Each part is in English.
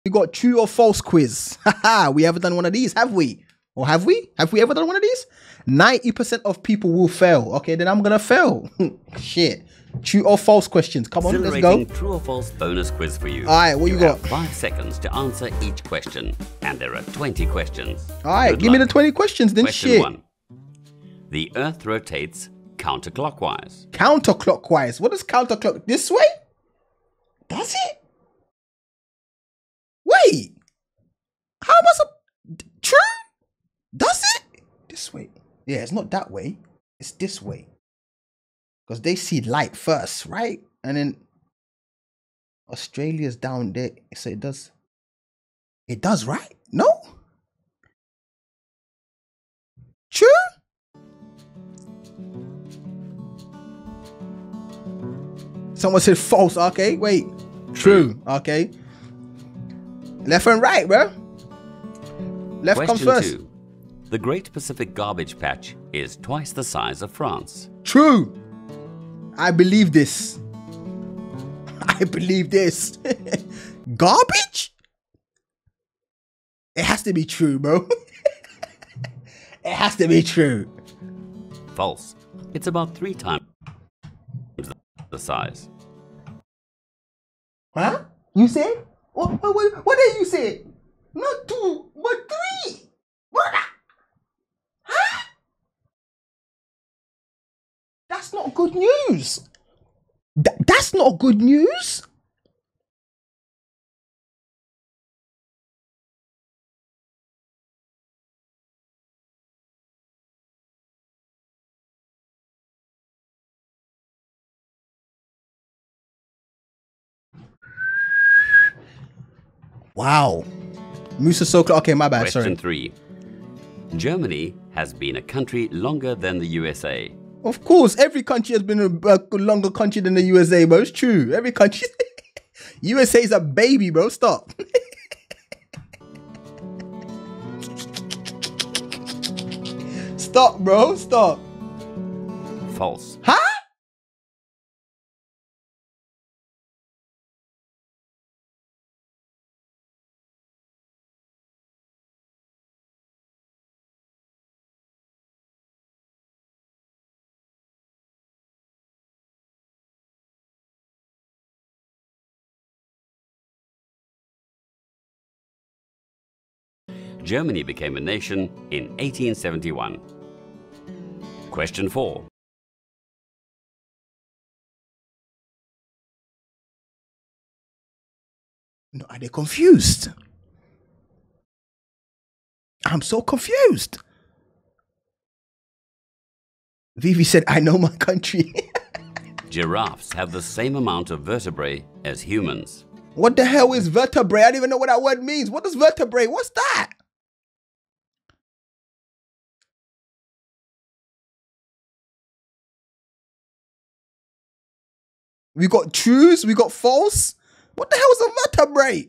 We got true or false quiz. Haha, we haven't done one of these, have we? Or have we? Have we ever done one of these? 90% of people will fail. Okay, then I'm gonna fail. Shit. True or false questions. Come on, let's go. True or false bonus quiz for you. All right, what you got? 5 seconds to answer each question, and there are 20 questions. All right, give me the 20 questions then. Question Shit. 1. The Earth rotates counterclockwise. Counterclockwise. What is counterclock? This way? Does it? Wait. How was it? True? Does it? This way. Yeah, it's not that way. It's this way. Because they see light first, right? And then Australia's down there. So it does. It does, right? No? True? Someone said false. Okay, wait. True. Okay. Left and right, bro. Left Question comes first. 2. The Great Pacific Garbage Patch is twice the size of France. True. I believe this. I believe this. Garbage? It has to be true, bro. It has to be true. False. It's about 3 times the size. Huh? You said? What did you say? Not 2, but 3. What? Huh? That's not good news. That's not good news. Wow. Musa Sokla. Okay, my bad. Question Sorry. 3. Germany has been a country longer than the USA. Of course, every country has been a longer country than the USA, bro. It's true. Every country. USA is a baby, bro. Stop. Stop, bro. Stop. False. Huh? Germany became a nation in 1871. Question 4. No, are they confused? I'm so confused. Vivi said, I know my country. Giraffes have the same amount of vertebrae as humans. What the hell is vertebrae? I don't even know what that word means. What is vertebrae? What's that? We got trues, we got false. What the hell is a vertebrae?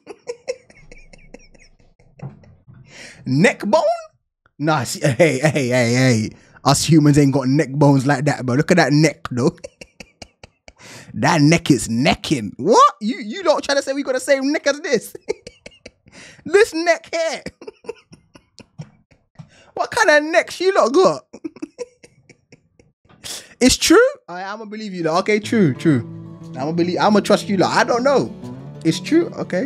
Neck bone? Nah, see, hey. Us humans ain't got neck bones like that, bro. Look at that neck, though. That neck is necking. What? You don't try to say we got the same neck as this? This neck here. What kind of neck you lot got? It's true? I'm gonna believe you lot. Okay, true. I'm gonna trust you lot. I don't know. It's true? Okay.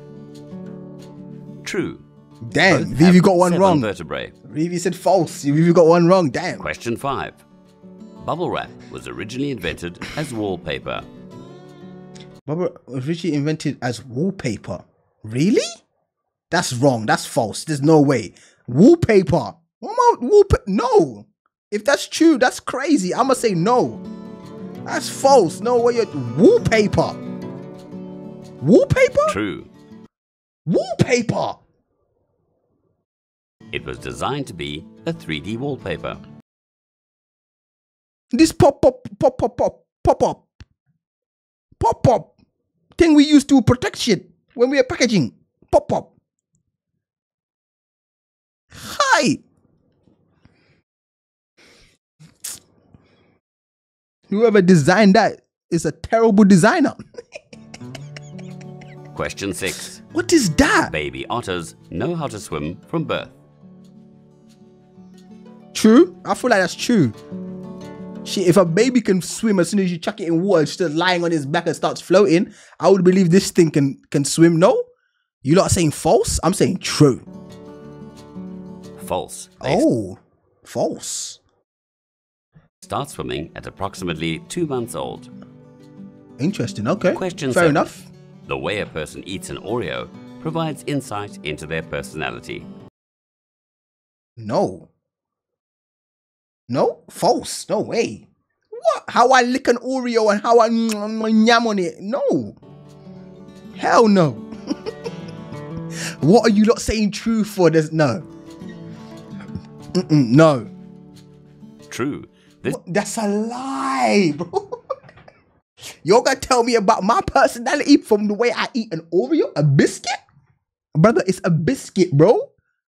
True. Damn, Both Vivi have got one 7 wrong. vertebrae. Vivi said false. Vivi got one wrong. Damn. Question 5. Bubble wrap was originally invented as wallpaper. Bubble was originally invented as wallpaper. Really? That's wrong. That's false. There's no way. Wallpaper. What about wallpaper? No. If that's true, that's crazy. I'm gonna say no. That's false. No way. Wallpaper. Wallpaper? True. Wallpaper. It was designed to be a 3D wallpaper. This pop up thing we use to protect shit when we are packaging. Pop up. Hi. Whoever designed that is a terrible designer. Question 6. What is that? Baby otters know how to swim from birth. True? I feel like that's true. Shit, if a baby can swim as soon as you chuck it in water, it's just lying on his back and starts floating, I would believe this thing can swim. No? You lot are saying false? I'm saying true. False. Oh, false. Start swimming at approximately 2 months old. Interesting. Okay. Question Fair 7. enough. The way a person eats an Oreo provides insight into their personality. No. No? False. No way. What? How I lick an Oreo and how I yam on it? No. Hell no. What are you lot saying true for? There's no. No. True. That's a lie, bro. You're gonna tell me about my personality from the way I eat an Oreo? A biscuit? Brother, it's a biscuit, bro.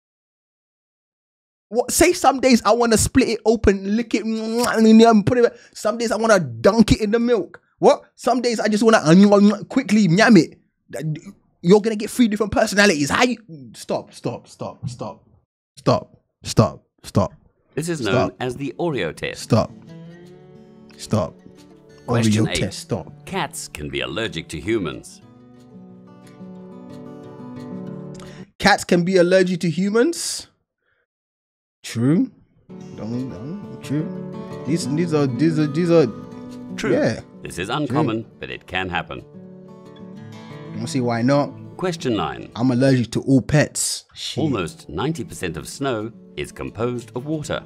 What? Say some days I want to split it open, lick it, and put it. Some days I want to dunk it in the milk. What? Some days I just want to quickly yam it. You're gonna get 3 different personalities. How you? Stop. This is known as the Oreo test. Stop. Question Oreo 8. test. Stop. Cats can be allergic to humans. Cats can be allergic to humans. True. True. These are. True. Yeah. This is uncommon, but it can happen. I see why not. Question 9. I'm allergic to all pets. Shit. Almost 90% of snow is composed of water.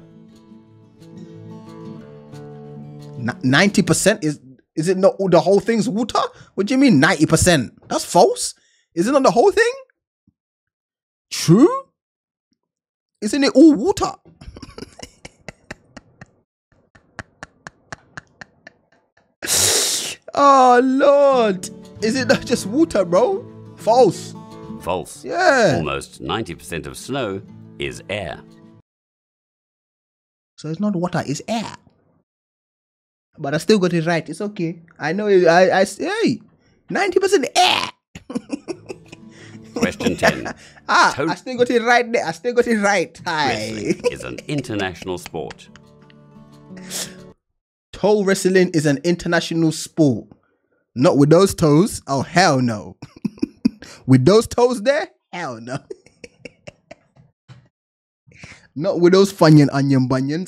90% is it not the whole thing's water? What do you mean 90%? That's false. Is it not the whole thing? True? Isn't it all water? Oh Lord. Is it not just water, bro? False. False. Yeah. Almost 90% of snow is air. So it's not water, it's air. But I still got it right. It's okay. I know it. Hey, 90% air. Question 10. I still got it right there. I still got it right. Hi. Wrestling is an international sport. Toe wrestling is an international sport. Not with those toes. Oh, hell no. With those toes there? Hell no. Not with those Funyun onion bunions.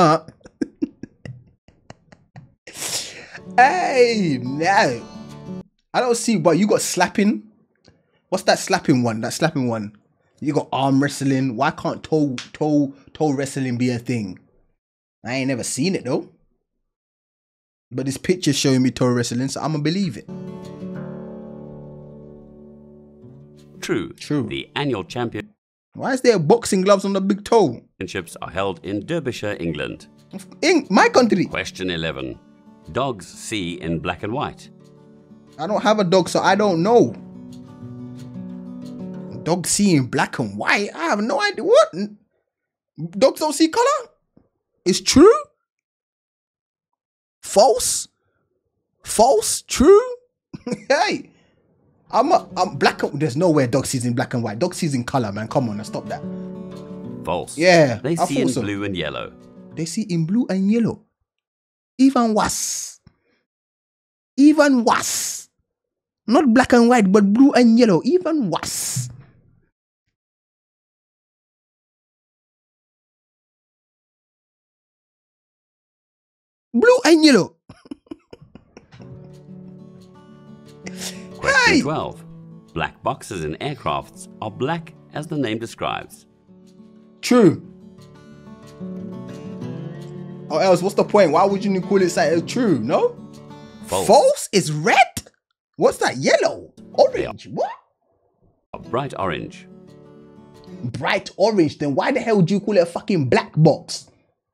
Hey, no. I don't see, but you got slapping. What's that slapping one? That slapping one. You got arm wrestling. Why can't toe wrestling be a thing? I ain't never seen it though. But this picture's showing me toe wrestling, so I'm gonna believe it. True. The annual Why is there boxing gloves on the big toe? championships are held in Derbyshire, England. In my country. Question 11. Dogs see in black and white. I don't have a dog, so I don't know. Dogs see in black and white? I have no idea. What? Dogs don't see color? It's true? False? False? True? Hey, I'm black. There's nowhere dog sees in black and white. Dog sees in color, man. Come on, now stop that. False. Yeah, They I see in thought so. blue and yellow. They see in blue and yellow. Even worse. Even worse. Not black and white, but blue and yellow. Even worse. Blue and yellow. Question Hey! 12. Black boxes in aircrafts are black as the name describes. True. Or else, what's the point? Why would you call it something true? No? False. False is red? What's that? Yellow? Orange? What? A bright orange. Bright orange. Then why the hell would you call it a fucking black box?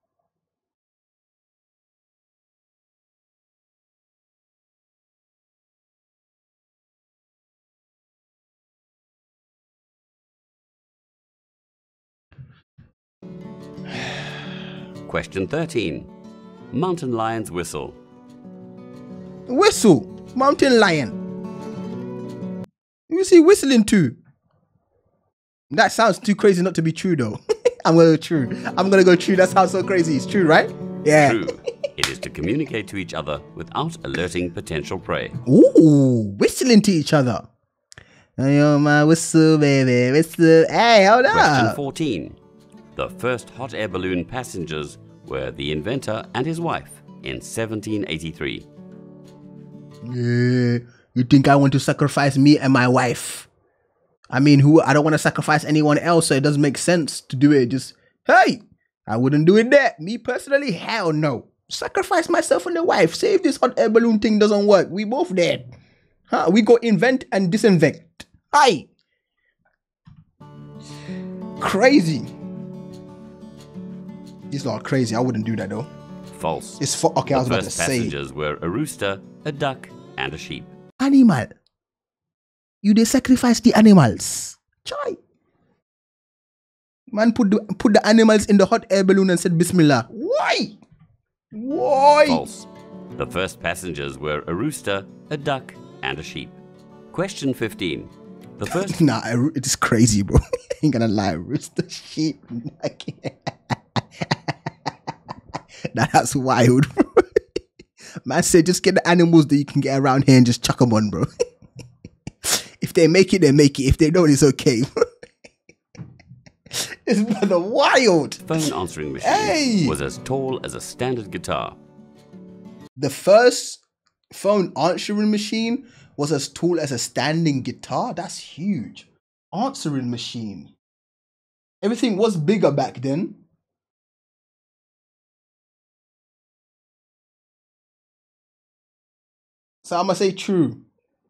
Question 13. Mountain lions whistle. Whistle. Mountain lion. Who's he whistling to? That sounds too crazy not to be true, though. I'm gonna go true. I'm gonna go true. That sounds so crazy. It's true, right? Yeah. True. It is to communicate to each other without alerting potential prey. Ooh, whistling to each other. You're my whistle, baby, whistle. Hey, hold Question up. 14. The first hot air balloon passengers were the inventor and his wife in 1783. Yeah, you think I want to sacrifice me and my wife? I mean, I don't want to sacrifice anyone else, so it doesn't make sense to do it. Just, hey, I wouldn't do it there. Me personally, hell no. Sacrifice myself and the wife. Say if this hot air balloon thing doesn't work, we both dead. Huh? We go invent and disinvent. Hi. Crazy. It's not crazy. I wouldn't do that though. False. It's for okay. I was The about to first say passengers were a rooster, a duck, and a sheep. animal. You they sacrifice the animals. Try. Man, put the animals in the hot air balloon and said Bismillah. Why? Why? False. The first passengers were a rooster, a duck, and a sheep. Question 15. The first Nah, it's crazy, bro. Ain't gonna lie, rooster sheep. That's wild. Man said just get the animals that you can get around here and just chuck them on, bro. If they make it, they make it. If they don't, it's okay. It's rather wild. phone answering machine Hey! was as tall as a standard guitar. The first phone answering machine was as tall as a standing guitar. That's huge. Answering machine. Everything was bigger back then. So I'm gonna say true.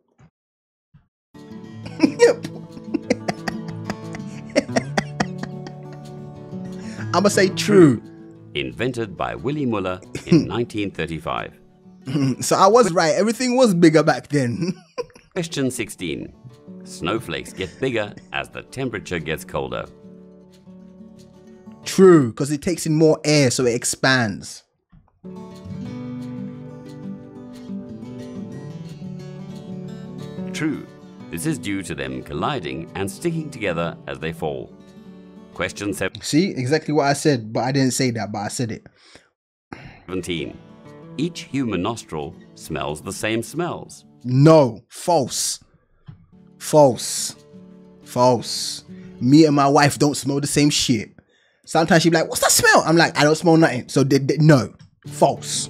Yep. I'm gonna say true. Invented by Willy Muller in 1935. So I was right. Everything was bigger back then. Question 16. Snowflakes get bigger as the temperature gets colder. True, because it takes in more air, so it expands. True. This is due to them colliding and sticking together as they fall. Question See, exactly what I said, but I didn't say that, but I said it. 17. Each human nostril smells the same smells. No, false. False. False. Me and my wife don't smell the same shit. Sometimes she be like, what's that smell? I'm like, I don't smell nothing. So no. False.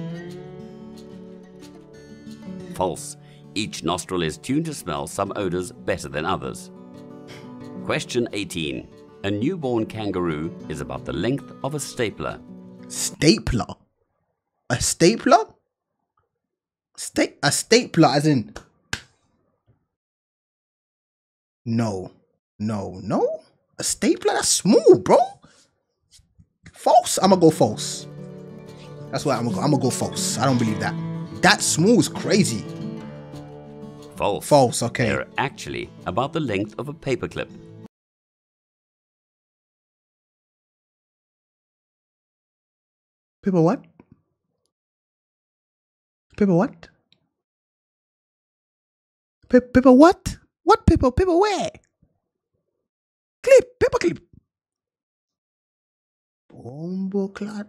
False. Each nostril is tuned to smell some odors better than others. Question 18. A newborn kangaroo is about the length of a stapler. Stapler? A stapler? A stapler as in... No. A stapler? That's small, bro. False? I'm gonna go false. That's why I'm gonna go false. I don't believe that. That small is crazy. False. False, okay. They're actually about the length of a paperclip. Paper what? Paper what? Paper what? What paper? Paper where? Clip. Paper clip. Bombo clot.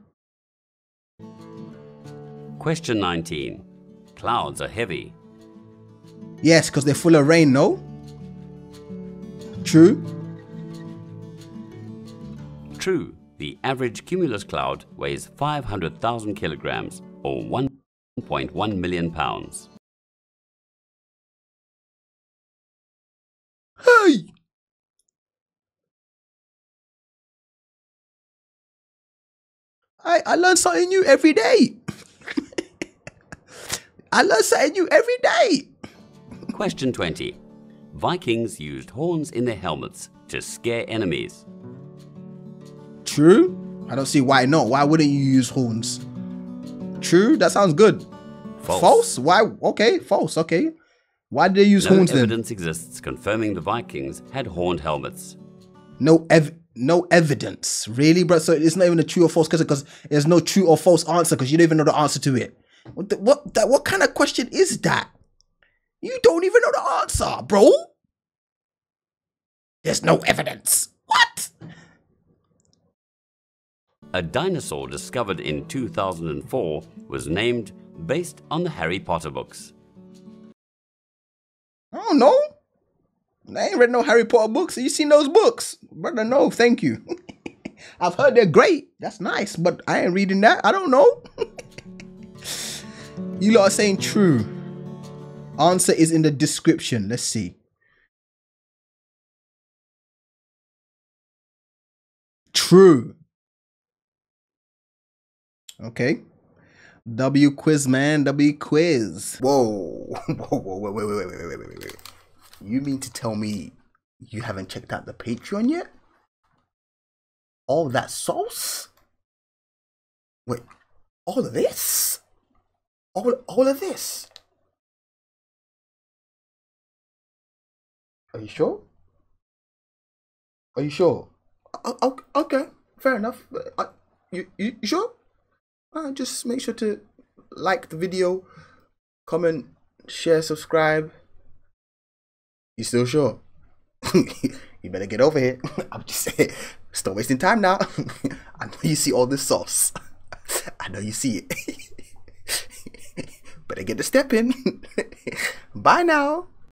Question 19. Clouds are heavy. Yes, because they're full of rain, no? True. True. The average cumulus cloud weighs 500,000 kilograms or 1.1 million pounds. Hey! I learn something new every day. I learn something new every day. Question 20. Vikings used horns in their helmets to scare enemies. True. I don't see why not. Why wouldn't you use horns? True. That sounds good. False. Why? Okay. False. Okay. Why did they use No horns then? evidence exists confirming the Vikings had horned helmets. No evidence. Really, bro? So it's not even a true or false question because there's no true or false answer because you don't even know the answer to it. What kind of question is that? You don't even know the answer, bro. There's no evidence. What? A dinosaur discovered in 2004 was named based on the Harry Potter books. I don't know. I ain't read no Harry Potter books. You seen those books? Brother, no, thank you. I've heard they're great. That's nice, but I ain't reading that. I don't know. You lot are saying true. Answer is in the description. Let's see. True. Okay. W quiz, man. W quiz. Whoa. Wait. You mean to tell me you haven't checked out the Patreon yet? All that sauce? Wait, all of this? All of this? Are you sure? Are you sure? Okay, fair enough. You sure? Just make sure to like the video, comment, share, subscribe. You still sure? You better get over here. I'm just saying, stop wasting time now. I know you see all this sauce. I know you see it. Better get the step in. Bye now.